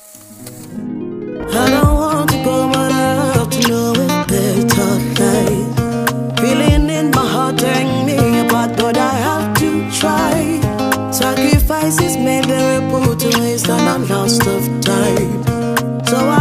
I don't want to go, but I have to know it's better life. Feeling in my heart tearing me apart, but I have to try. Sacrifices made, they were put to waste, and I'm lost of time. So I